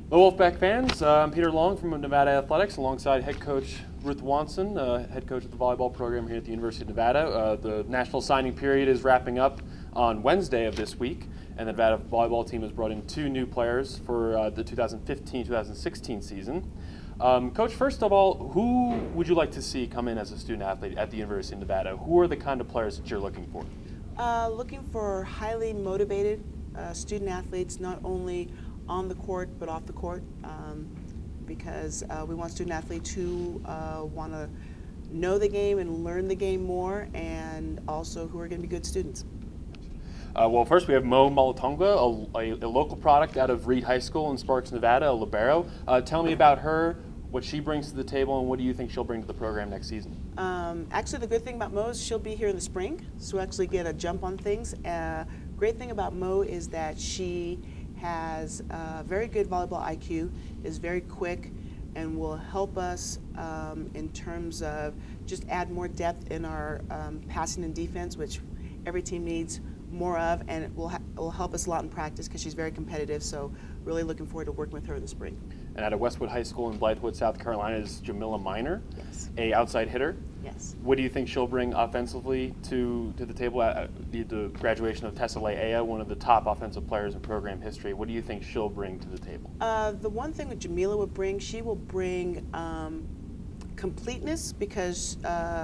Hello, Wolfpack fans. I'm Peter Long from Nevada Athletics, alongside head coach Ruth Lawanson, head coach of the volleyball program here at the University of Nevada. The national signing period is wrapping up on Wednesday of this week, and the Nevada volleyball team has brought in 2 new players for the 2015-2016 season. Coach, first of all, who would you like to see come in as a student athlete at the University of Nevada? Who are the kind of players that you're looking for? Looking for highly motivated student athletes, not only on the court but off the court, because we want student athletes who want to know the game and learn the game more, and also who are going to be good students. Well, first we have Mo Malatonga, a local product out of Reed High School in Sparks, Nevada, a libero. Tell me about her, what she brings to the table, and what do you think she'll bring to the program next season? Actually, the good thing about Mo is she'll be here in the spring, so we'll actually get a jump on things. Great thing about Mo is that she has very good volleyball IQ, is very quick, and will help us in terms of just add more depth in our passing and defense, which every team needs more of, and it will help us a lot in practice because she's very competitive. So really looking forward to working with her in the spring. And at Westwood High School in Blythewood, South Carolina, is Jamila Miner, yes, a outside hitter. Yes. What do you think she'll bring offensively to the table? At the graduation of Tessa Leia, one of the top offensive players in program history, what do you think she'll bring to the table? The one thing that Jamila would bring, she will bring completeness, because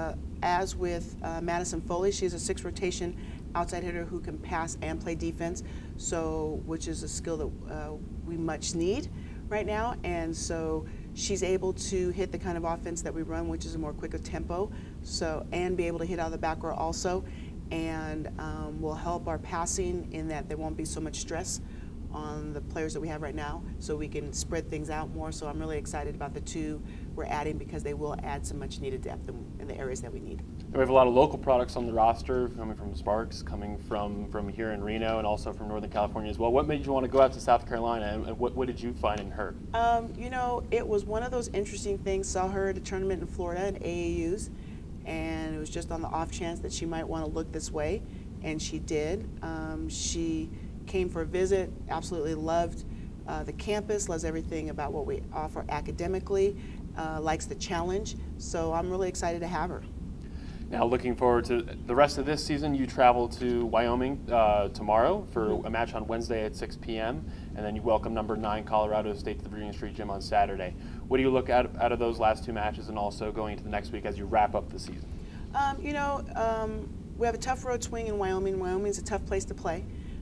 as with Madison Foley, she's a 6 rotation outside hitter who can pass and play defense, so which is a skill that we much need right now. And so she's able to hit the kind of offense that we run, which is a more quicker tempo, so, and be able to hit out of the back row also, and will help our passing in that there won't be so much stress on the players that we have right now, so we can spread things out more. So I'm really excited about the 2 we're adding, because they will add some much needed depth in the areas that we need. And we have a lot of local products on the roster, coming from Sparks, coming from here in Reno, and also from Northern California as well. What made you want to go out to South Carolina, and what did you find in her? You know, it was one of those interesting things. Saw her at a tournament in Florida in AAUs, and it was just on the off chance that she might want to look this way, and she did. She came for a visit, absolutely loved the campus, loves everything about what we offer academically, likes the challenge, so I'm really excited to have her. Now, looking forward to the rest of this season, you travel to Wyoming tomorrow for a match on Wednesday at 6 p.m., and then you welcome number 9 Colorado State to the Virginia Street Gym on Saturday. What do you look at out of those last 2 matches, and also going into the next week as you wrap up the season? You know, we have a tough road swing in Wyoming. Wyoming's a tough place to play.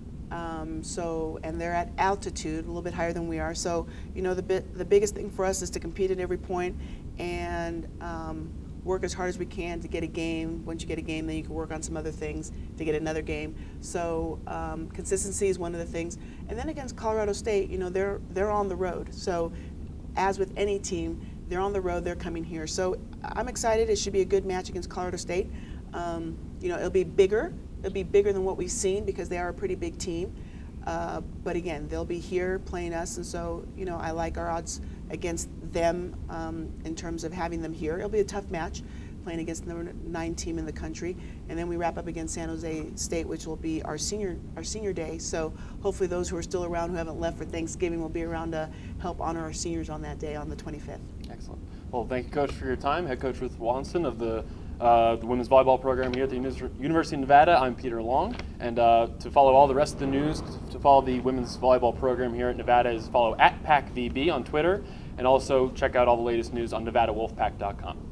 And they're at altitude, a little bit higher than we are. So, you know, the biggest thing for us is to compete at every point and work as hard as we can to get a game. Once you get a game, then you can work on some other things to get another game. So consistency is one of the things. And then against Colorado State, you know, they're on the road. So as with any team, they're on the road, they're coming here. So I'm excited. It should be a good match against Colorado State. You know, it'll be bigger. It'll be bigger than what we've seen, because they are a pretty big team. But again, they'll be here playing us, and so, you know, I like our odds against them in terms of having them here. It'll be a tough match, playing against the number 9 team in the country, and then we wrap up against San Jose State, which will be our senior day. So hopefully those who are still around, who haven't left for Thanksgiving, will be around to help honor our seniors on that day on the 25th. Excellent. Well, thank you, Coach, for your time. Head Coach Ruth Lawanson of the women's volleyball program here at the University of Nevada. I'm Peter Long, and to follow all the rest of the news, to follow the women's volleyball program here at Nevada, is follow @PackVB on Twitter, and also check out all the latest news on NevadaWolfpack.com.